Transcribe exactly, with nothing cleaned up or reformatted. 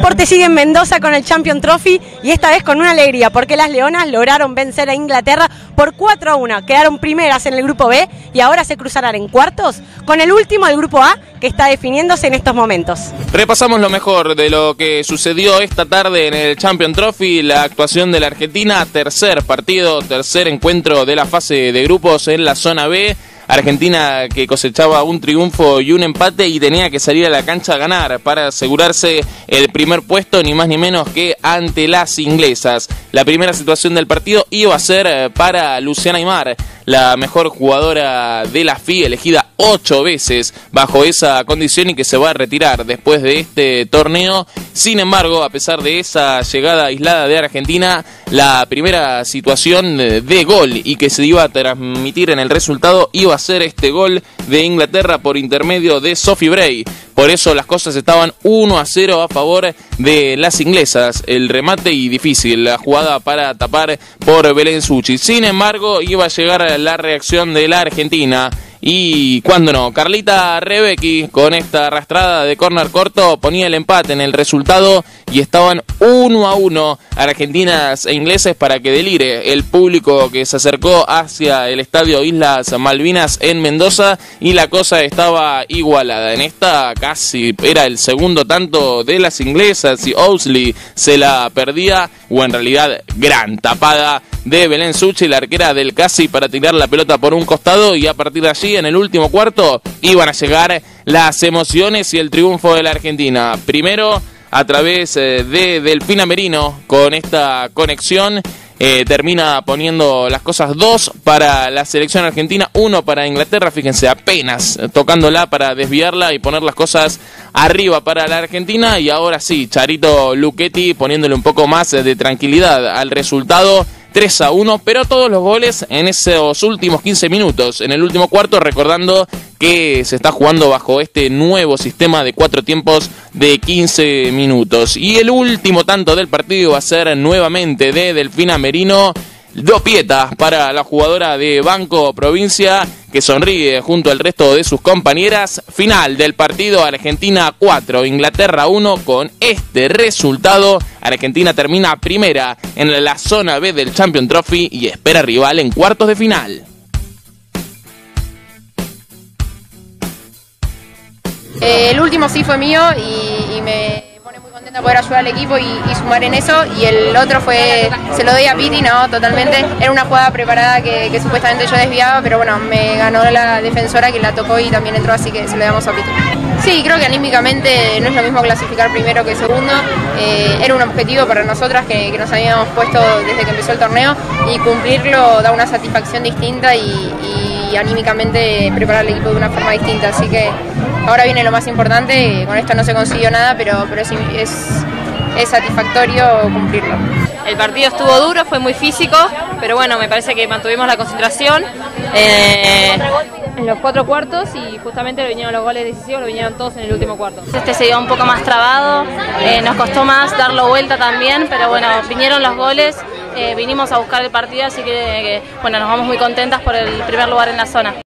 deporte sigue en Mendoza con el Champions Trophy y esta vez con una alegría porque las Leonas lograron vencer a Inglaterra por cuatro a uno. Quedaron primeras en el grupo B y ahora se cruzarán en cuartos con el último del grupo A que está definiéndose en estos momentos. Repasamos lo mejor de lo que sucedió esta tarde en el Champions Trophy, la actuación de la Argentina, tercer partido, tercer encuentro de la fase de grupos en la zona B. Argentina que cosechaba un triunfo y un empate y tenía que salir a la cancha a ganar para asegurarse el primer puesto, ni más ni menos que ante las inglesas. La primera situación del partido iba a ser para Luciana Aymar, la mejor jugadora de la F I, elegida ocho veces bajo esa condición y que se va a retirar después de este torneo. Sin embargo, a pesar de esa llegada aislada de Argentina, la primera situación de gol y que se iba a transmitir en el resultado iba a ser este gol de Inglaterra por intermedio de Sophie Bray. Por eso las cosas estaban uno a cero a favor de las inglesas. El remate y difícil, la jugada para tapar por Belén Suchi. Sin embargo, iba a llegar la reacción de la Argentina. Y cuando no, Carlita Rebecki con esta arrastrada de córner corto ponía el empate en el resultado y estaban uno a uno argentinas e ingleses para que delire el público que se acercó hacia el estadio Islas Malvinas en Mendoza y la cosa estaba igualada. En esta casi era el segundo tanto de las inglesas y Ousley se la perdía, o en realidad gran tapada de Belén Suchi, la arquera del Casi, para tirar la pelota por un costado, y a partir de allí en el último cuarto iban a llegar las emociones y el triunfo de la Argentina. Primero a través de Delfina Merino con esta conexión. Eh, termina poniendo las cosas dos para la selección argentina, uno para Inglaterra, fíjense, apenas tocándola para desviarla y poner las cosas arriba para la Argentina. Y ahora sí, Charito Luchetti poniéndole un poco más de tranquilidad al resultado, tres a uno, pero todos los goles en esos últimos quince minutos, en el último cuarto, recordando que se está jugando bajo este nuevo sistema de cuatro tiempos de quince minutos. Y el último tanto del partido va a ser nuevamente de Delfina Merino, do pieta para la jugadora de Banco Provincia, que sonríe junto al resto de sus compañeras. Final del partido, Argentina cuatro, Inglaterra uno. Con este resultado, Argentina termina primera en la zona B del Champions Trophy y espera rival en cuartos de final. Eh, el último sí fue mío y, y me pone muy contenta poder ayudar al equipo y, y sumar en eso. Y el otro fue, se lo doy a Piti, no, totalmente. Era una jugada preparada que, que supuestamente yo desviaba, pero bueno, me ganó la defensora que la tocó y también entró, así que se lo damos a Piti. Sí, creo que anímicamente no es lo mismo clasificar primero que segundo. Eh, era un objetivo para nosotras que, que nos habíamos puesto desde que empezó el torneo, y cumplirlo da una satisfacción distinta y, y anímicamente preparar al equipo de una forma distinta. Así que ahora viene lo más importante. Con esto no se consiguió nada, pero, pero es, es, es satisfactorio cumplirlo. El partido estuvo duro, fue muy físico, pero bueno, me parece que mantuvimos la concentración eh, en los cuatro cuartos, y justamente vinieron los goles decisivos, lo vinieron todos en el último cuarto. Este se dio un poco más trabado, eh, nos costó más darlo vuelta también, pero bueno, vinieron los goles, eh, vinimos a buscar el partido, así que, que bueno, nos vamos muy contentas por el primer lugar en la zona.